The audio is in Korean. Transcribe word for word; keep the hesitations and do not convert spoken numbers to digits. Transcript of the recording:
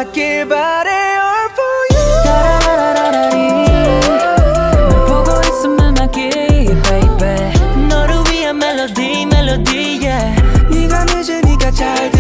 맞길 바래 all for you. 따라라라라리 널 보고 있으면 맞길 baby. 너를 위한 멜로디 멜로디 yeah. 네가 늦으니까 잘